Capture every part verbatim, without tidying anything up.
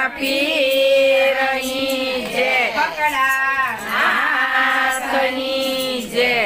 પીરની જય પકડા નાથની જય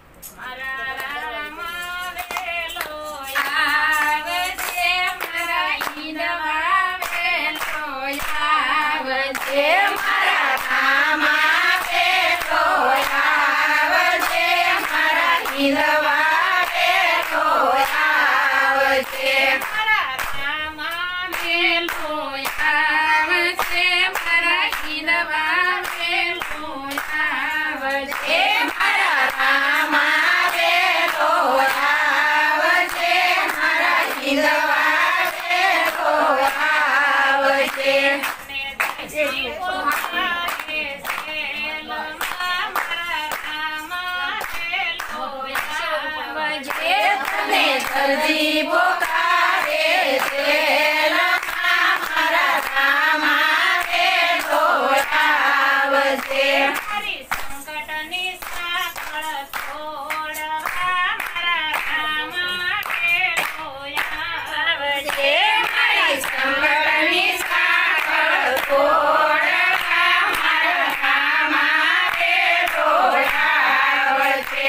દરજી પોકારે છે મારા રામા બેઠો આવશે મારી સંકટની સાંકળ તોડવા મારા રામા બેઠો આવશે મારી સંકટની સાંકળ તોડવા મારા રામા બેઠો આવશે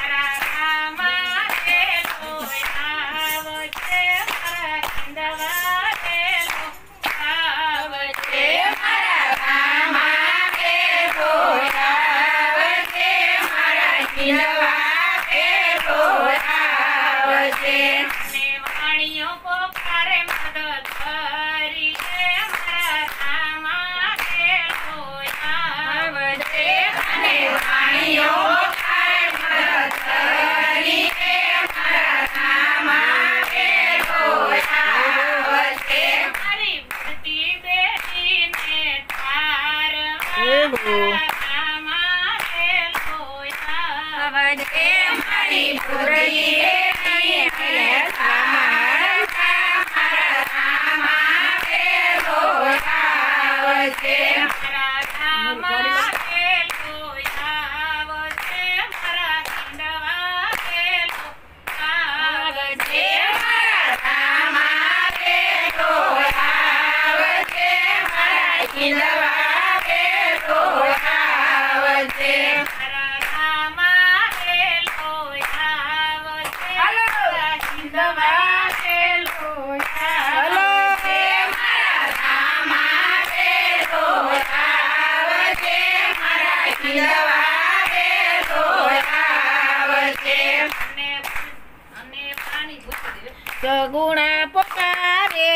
સગુણા પોકારે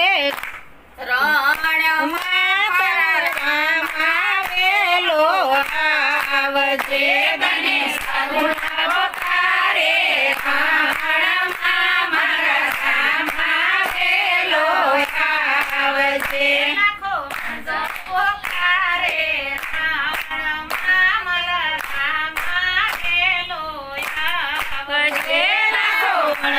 રણમાં પરમ આવેલો આવજે બને સગુણા પોકારે રણમાં મારા રામ આવેલો આવજે નાખો પોકારે રણમાં મારા રામ આવેલો આવજે નાખો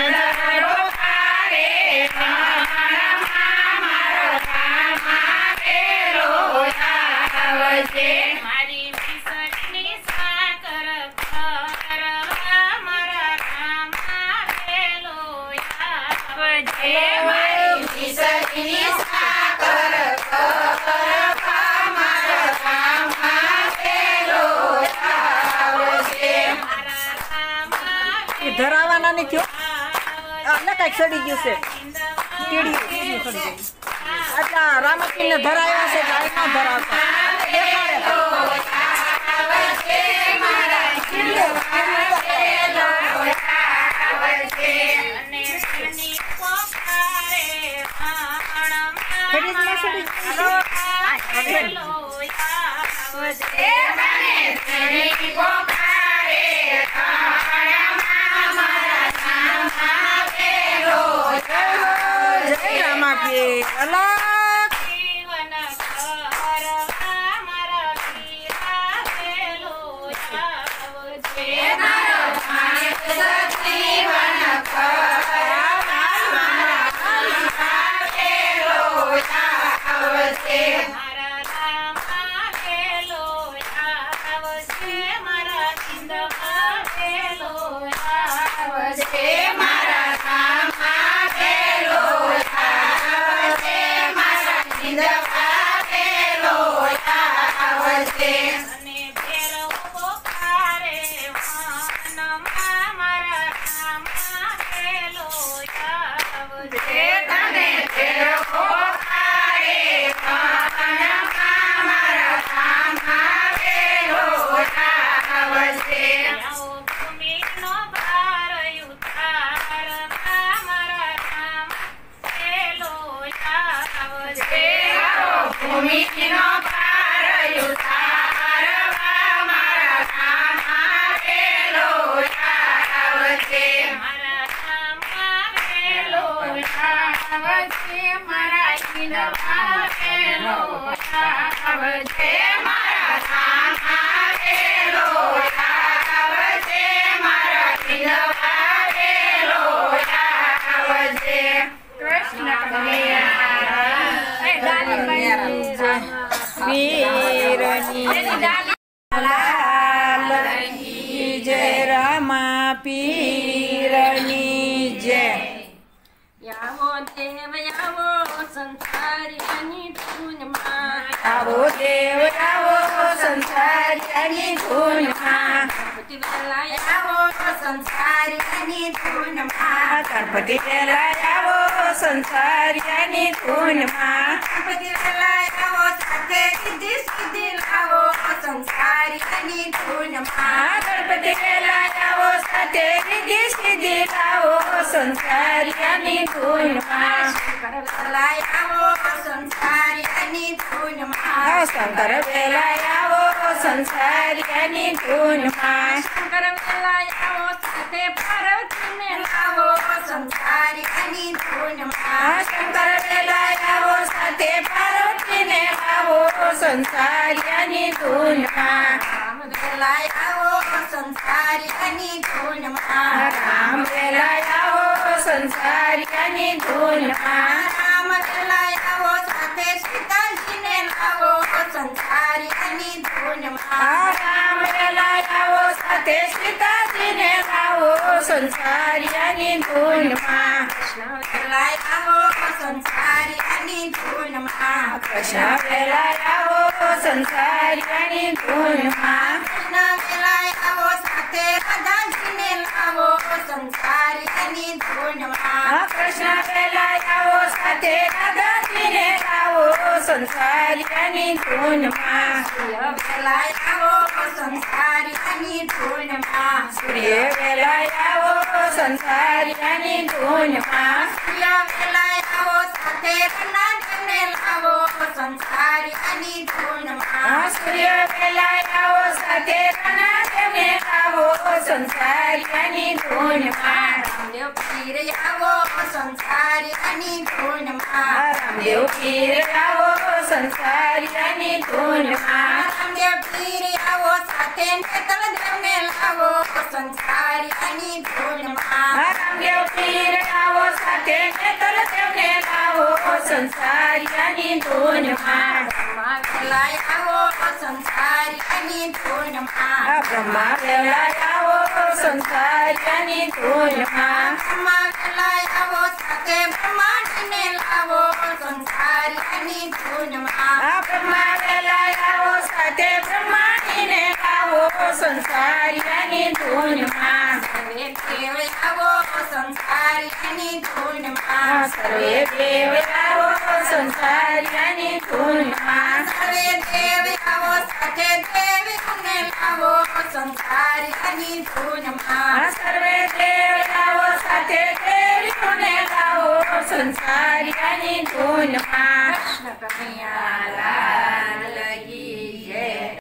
મારી વિસટની સાકર કરવા મારા રામ આવેલો આવજે મારી વિસટની સાકર કરવા મારા રામ આવેલો આવજે મારા રામ ધરાવાના ને કયો આને કઈક સડી ગયું છે ટીડી ટીડી સડી ગઈ આટલા રામકીને ધરાવ્યા છે ગાય ના ધરાવતા આવજે અને ઘેર ઉભો કારે વનમાં મારા રામ આવેલો આવજે તને તેરો કારે વનમાં મારા રામ આવેલો આવજે આવો ભૂમિનો ભાર ઉતારવા મારા રામ આવેલો આવજે ભૂમિનો ભાર ઉતારવા મારા રામ આવેલો આવજે મારા રામ આવેલો આવજે મારા ઈન આવેલો આવજે મારા રામ આવેલો આવજે મારા ઈન આવેલો આવજે કૃષ્ણ વીરની લાલની જય રમા પીરની જય યાવો દેવ યાવો સંસારીની ધૂનમાં આવો દેવ આવો સંસારની ધૂનમાં ગણપતિ વેલા આવો સંસારીની ધૂનમાં ગણપતિ વેલા આવો સંસારની ધૂનમાં ગણપતિ વેલા આવો સાથે સિદ્ધિ સિદ્ધિ લાવો સંસારીની ધૂનમાં ગણપતિ વેલા આવો સાથે રીધિ સિદ્ધિ લાવો સંસારની ધૂનમાં શંકર વેલા આવો સંસારીની ધૂનમાં શંકર વેલા આવો સંસારની ધૂનમાં શંકર વેલા આવો સાથે પાર્વતીને લાવો સંસારીની ધૂનમાં શંકર વેલા આવો સાથે પાર્વતીને લાવો સંસારની ધૂનમાં રામ વેલા આવો સંસારીની ધૂનમાં રામ વેલા આવો સંસારની ધૂનમાં રામ વેલા આવો સાથે સીતાજીને લાવો સંસારીની ધૂનમાં રામ વેલા આવો સાથે સીતાજીને લાવો સંસારની ધૂનમાં કૃષ્ણ વેલા આવો સંસારીની ધૂનમાં કૃષ્ણ વેલા આવો સંસારની ધૂનમાં કૃષ્ણ વેલા આવો સાથે રાધાજીને લાવો સંસારીની ધૂનમાં કૃષ્ણ વેલા આવો સાથે રાધાજીને લાવો સંસારની ધૂનમાં સૂર્ય વેલા આવો સંસારીની ધૂનમાં સૂર્ય વેલા આવો સંસારની ધૂનમાં સૂર્ય વેલા આવો સાથે રાધાજીને લાવો સંસારીની ધૂનમાં સૂર્ય વેલા આવો સાથે રાધાજીને લાવો સંસારની ધૂનમાં રામદેવ પીર આવો સંસારીની ધૂનમાં રામદેવ પીર આવો સંસારની ધૂનમાં રામદેવ પીર આવો સાથે નેતલ દેવને લાવો સંસારીની ધૂનમાં રામદેવ પીર આવો સાથે નેતલ દેવને લાવો સંસારની ધૂનમાં બ્રહ્મા વેલા આવો સંસારીની ધૂનમાં બ્રહ્મા વેલા આવો સંસારની ધૂનમાં બ્રહ્મા વેલા આવો સાથે બ્રહ્માજીને લાવો સંસારીની ધૂનમાં બ્રહ્મા વેલા આવો સાથે બ્રહ્માજીને લાવો સંસારની ધૂનમાં સર્વે દેવ આવો સંસારીની ધૂનમાં સર્વે દેવ આવો સંસારની ધૂનમાં સર્વે દેવ આવો સાથે દેવીઓને લાવો સંસારીની ધૂનમાં સર્વે દેવ આવો સાથે દેવીઓને લાવો સંસારની ધૂનમાં કૃષ્ણ કનૈયા